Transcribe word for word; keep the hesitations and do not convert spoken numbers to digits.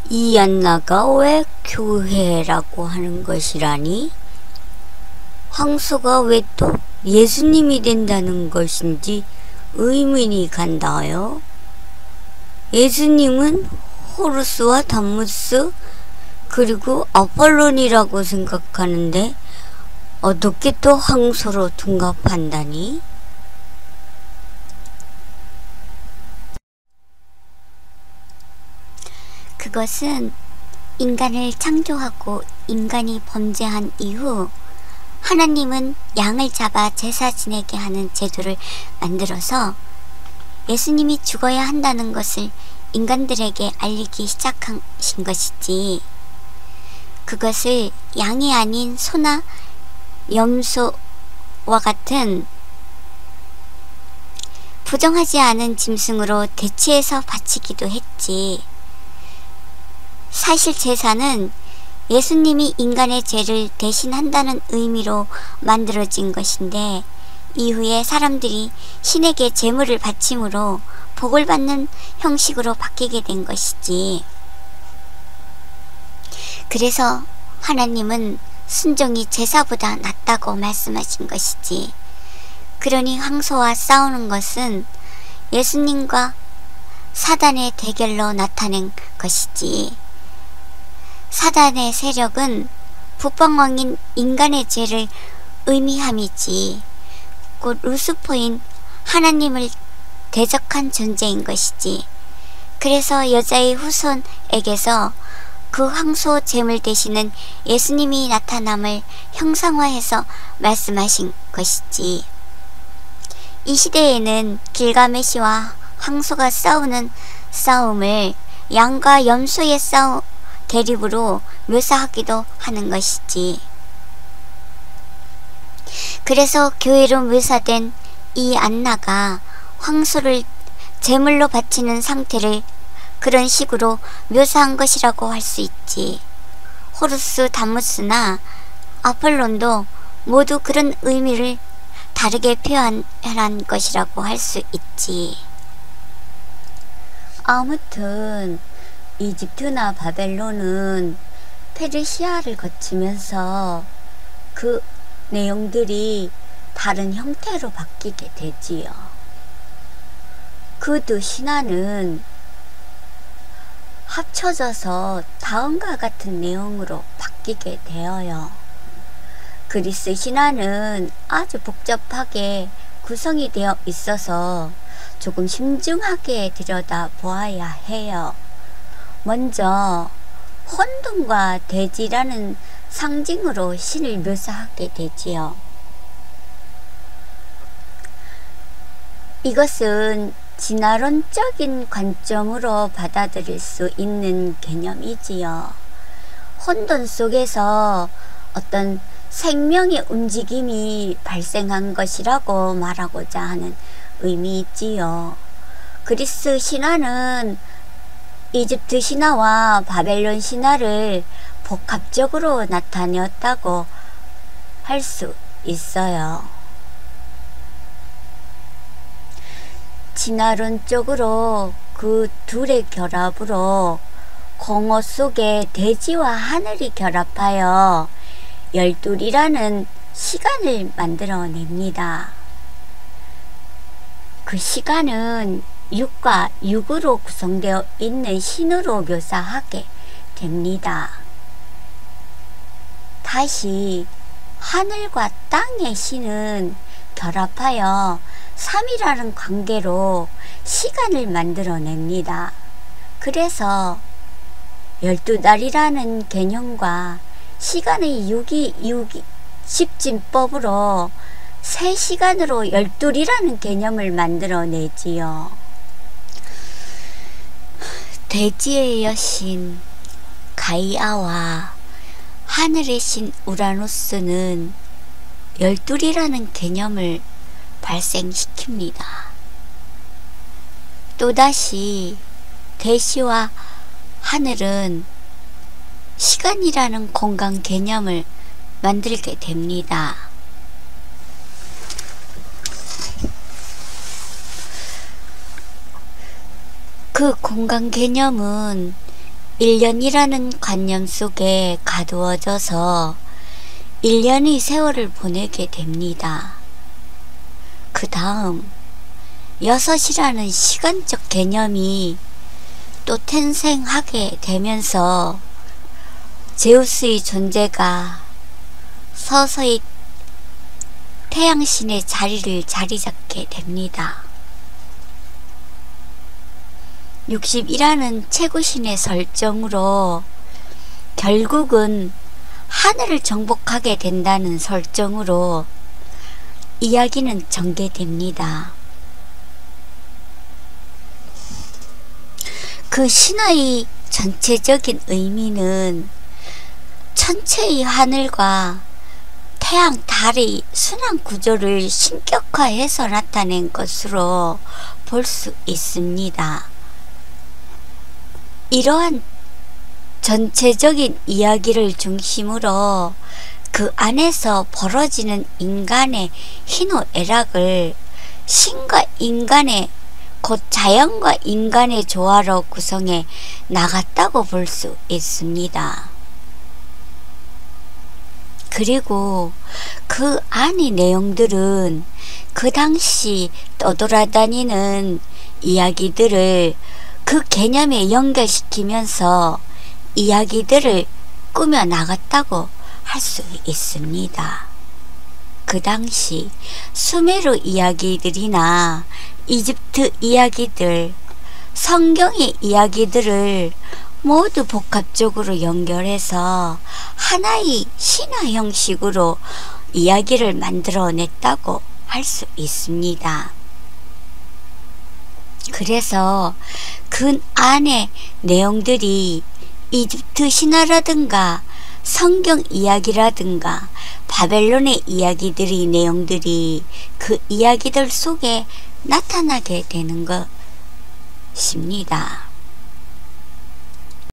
이안나가 왜 교회라고 하는 것이라니? 황소가 왜 또 예수님이 된다는 것인지 의문이 간다요. 예수님은 호루스와 담무스 그리고 아폴론이라고 생각하는데 어떻게 또 황소로 둔갑한다니? 그것은 인간을 창조하고 인간이 범죄한 이후 하나님은 양을 잡아 제사 지내게 하는 제도를 만들어서 예수님이 죽어야 한다는 것을 인간들에게 알리기 시작하신 것이지, 그것을 양이 아닌 소나 염소와 같은 부정하지 않은 짐승으로 대체해서 바치기도 했지. 사실 제사는 예수님이 인간의 죄를 대신한다는 의미로 만들어진 것인데, 이후에 사람들이 신에게 제물을 바침으로 복을 받는 형식으로 바뀌게 된 것이지. 그래서 하나님은 순종이 제사보다 낫다고 말씀하신 것이지. 그러니 황소와 싸우는 것은 예수님과 사단의 대결로 나타낸 것이지. 사단의 세력은 북방왕인 인간의 죄를 의미함이지, 곧 루스퍼인 하나님을 대적한 존재인 것이지. 그래서 여자의 후손에게서 그 황소 제물 되시는 예수님이 나타남을 형상화해서 말씀하신 것이지. 이 시대에는 길가메시와 황소가 싸우는 싸움을 양과 염소의 싸움 대립으로 묘사하기도 하는 것이지. 그래서 교회로 묘사된 이 안나가 황소를 제물로 바치는 상태를 그런 식으로 묘사한 것이라고 할 수 있지. 호루스, 담무스나 아폴론도 모두 그런 의미를 다르게 표현한 것이라고 할 수 있지. 아무튼 이집트나 바벨론은 페르시아를 거치면서 그 내용들이 다른 형태로 바뀌게 되지요. 그 두 신화는 합쳐져서 다음과 같은 내용으로 바뀌게 되어요. 그리스 신화는 아주 복잡하게 구성이 되어 있어서 조금 신중하게 들여다 보아야 해요. 먼저 혼돈과 대지라는 상징으로 신을 묘사하게 되지요. 이것은 진화론적인 관점으로 받아들일 수 있는 개념이지요. 혼돈 속에서 어떤 생명의 움직임이 발생한 것이라고 말하고자 하는 의미이지요. 그리스 신화는 이집트 신화와 바벨론 신화를 복합적으로 나타내었다고 할 수 있어요. 진화론적으로 그 둘의 결합으로 공허 속에 대지와 하늘이 결합하여 열둘이라는 시간을 만들어냅니다. 그 시간은 육과 육으로 구성되어 있는 신으로 묘사하게 됩니다. 다시 하늘과 땅의 신은 결합하여 삼이라는 관계로 시간을 만들어냅니다. 그래서 열두 달이라는 개념과 시간의 유기, 유기, 십진법으로 세 시간으로 열둘이라는 개념을 만들어내지요. 대지의 여신 가이아와 하늘의 신 우라노스는 열둘이라는 개념을 발생시킵니다. 또다시 대시와 하늘은 시간이라는 공간 개념을 만들게 됩니다. 그 공간 개념은 일 년이라는 관념 속에 가두어져서 일 년의 세월을 보내게 됩니다. 그 다음 여섯이라는 시간적 개념이 또 탄생하게 되면서 제우스의 존재가 서서히 태양신의 자리를 자리 잡게 됩니다. 육십이라는 최고신의 설정으로 결국은 하늘을 정복하게 된다는 설정으로 이야기는 전개됩니다. 그 신화의 전체적인 의미는 천체의 하늘과 태양, 달의 순환 구조를 신격화해서 나타낸 것으로 볼 수 있습니다. 이러한 전체적인 이야기를 중심으로 그 안에서 벌어지는 인간의 희노애락을 신과 인간의 곧 자연과 인간의 조화로 구성해 나갔다고 볼 수 있습니다. 그리고 그 안의 내용들은 그 당시 떠돌아다니는 이야기들을 그 개념에 연결시키면서 이야기들을 꾸며 나갔다고 할 수 있습니다. 그 당시 수메르 이야기들이나 이집트 이야기들, 성경의 이야기들을 모두 복합적으로 연결해서 하나의 신화 형식으로 이야기를 만들어냈다고 할 수 있습니다. 그래서 그 안에 내용들이 이집트 신화라든가 성경 이야기라든가 바벨론의 이야기들의 내용들이 그 이야기들 속에 나타나게 되는 것입니다.